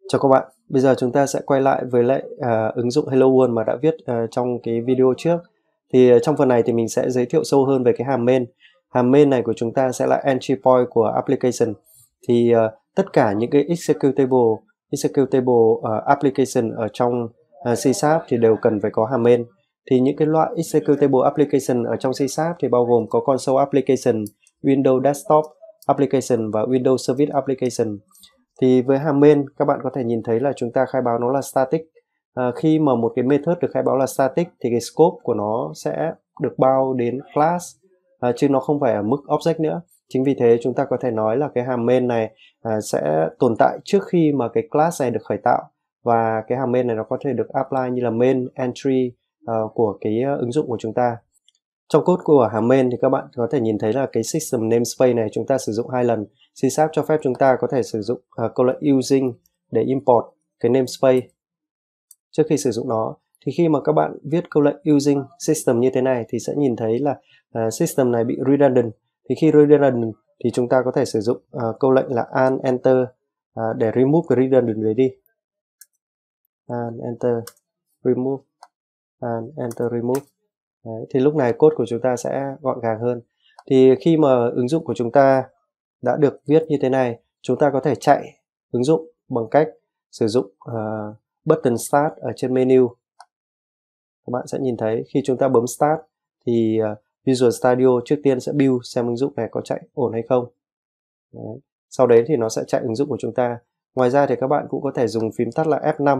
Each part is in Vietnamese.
Chào các bạn, bây giờ chúng ta sẽ quay lại với lại ứng dụng Hello World mà đã viết trong cái video trước. Thì trong phần này thì mình sẽ giới thiệu sâu hơn về cái hàm main. Hàm main này của chúng ta sẽ là entry point của application. Thì tất cả những cái executable application ở trong C# thì đều cần phải có hàm main. Thì những cái loại executable application ở trong C# thì bao gồm có console application, Windows desktop application và Windows service application. Thì với hàm main các bạn có thể nhìn thấy là chúng ta khai báo nó là static. Khi mà một cái method được khai báo là static thì cái scope của nó sẽ được bao đến class, chứ nó không phải ở mức object nữa. Chính vì thế chúng ta có thể nói là cái hàm main này sẽ tồn tại trước khi mà cái class này được khởi tạo, và cái hàm main này nó có thể được apply như là main entry của cái ứng dụng của chúng ta. Trong code của hàm main thì các bạn có thể nhìn thấy là cái system namespace này chúng ta sử dụng 2 lần. C# cho phép chúng ta có thể sử dụng câu lệnh using để import cái namespace trước khi sử dụng nó. Thì khi mà các bạn viết câu lệnh using system như thế này thì sẽ nhìn thấy là system này bị redundant. Thì khi redundant thì chúng ta có thể sử dụng câu lệnh là an enter để remove cái redundant đấy đi. An enter remove, an enter remove. Đấy, thì lúc này code của chúng ta sẽ gọn gàng hơn. Thì khi mà ứng dụng của chúng ta đã được viết như thế này, chúng ta có thể chạy ứng dụng bằng cách sử dụng button Start ở trên menu. Các bạn sẽ nhìn thấy khi chúng ta bấm Start thì Visual Studio trước tiên sẽ build xem ứng dụng này có chạy ổn hay không. Đấy. Sau đấy thì nó sẽ chạy ứng dụng của chúng ta. Ngoài ra thì các bạn cũng có thể dùng phím tắt là F5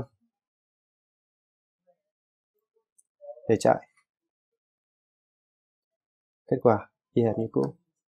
để chạy. Kết quả y hệt như cũ.